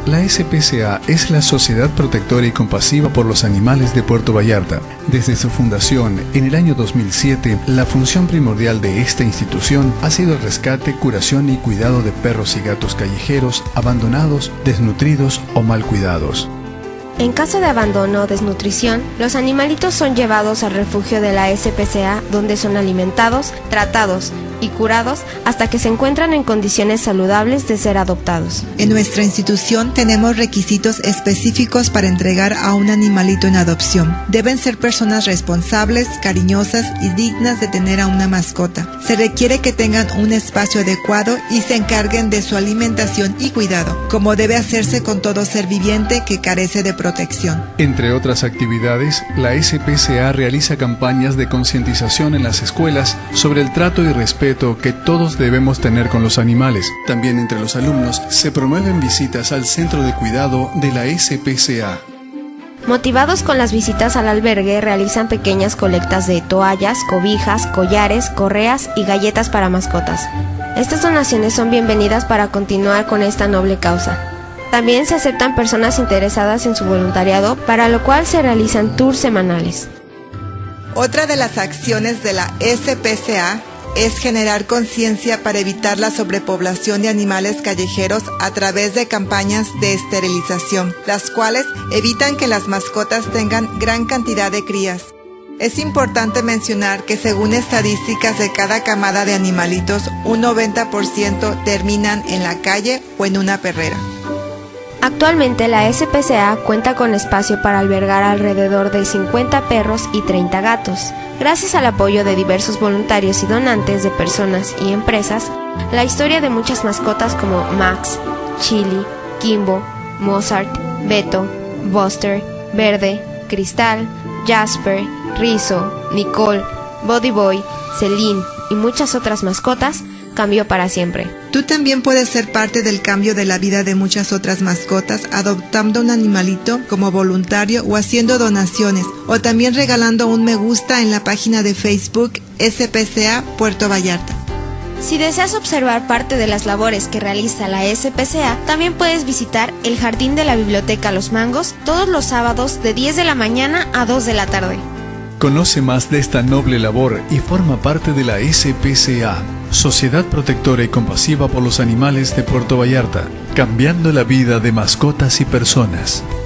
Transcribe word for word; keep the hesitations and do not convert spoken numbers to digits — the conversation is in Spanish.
La S P C A es la Sociedad Protectora y Compasiva por los Animales de Puerto Vallarta. Desde su fundación, en el año dos mil siete, la función primordial de esta institución ha sido el rescate, curación y cuidado de perros y gatos callejeros, abandonados, desnutridos o mal cuidados. En caso de abandono o desnutrición, los animalitos son llevados al refugio de la S P C A, donde son alimentados, tratados y curados hasta que se encuentran en condiciones saludables de ser adoptados. En nuestra institución tenemos requisitos específicos para entregar a un animalito en adopción. Deben ser personas responsables, cariñosas y dignas de tener a una mascota. Se requiere que tengan un espacio adecuado y se encarguen de su alimentación y cuidado, como debe hacerse con todo ser viviente que carece de protección. Entre otras actividades, la S P C A realiza campañas de concientización en las escuelas sobre el trato y respeto que todos debemos tener con los animales. También entre los alumnos se promueven visitas al centro de cuidado de la S P C A. Motivados con las visitas al albergue, realizan pequeñas colectas de toallas, cobijas, collares, correas y galletas para mascotas. Estas donaciones son bienvenidas para continuar con esta noble causa. También se aceptan personas interesadas en su voluntariado, para lo cual se realizan tours semanales. Otra de las acciones de la S P C A es generar conciencia para evitar la sobrepoblación de animales callejeros a través de campañas de esterilización, las cuales evitan que las mascotas tengan gran cantidad de crías. Es importante mencionar que según estadísticas de cada camada de animalitos, un noventa por ciento terminan en la calle o en una perrera. Actualmente la S P C A cuenta con espacio para albergar alrededor de cincuenta perros y treinta gatos. Gracias al apoyo de diversos voluntarios y donantes de personas y empresas, la historia de muchas mascotas como Max, Chili, Kimbo, Mozart, Beto, Buster, Verde, Cristal, Jasper, Rizzo, Nicole, Body Boy, Celine y muchas otras mascotas cambió para siempre. Tú también puedes ser parte del cambio de la vida de muchas otras mascotas adoptando un animalito como voluntario o haciendo donaciones, o también regalando un me gusta en la página de Facebook S P C A Puerto Vallarta. Si deseas observar parte de las labores que realiza la S P C A, también puedes visitar el jardín de la Biblioteca Los Mangos todos los sábados de diez de la mañana a dos de la tarde. Conoce más de esta noble labor y forma parte de la S P C A, Sociedad Protectora y Compasiva por los Animales de Puerto Vallarta, cambiando la vida de mascotas y personas.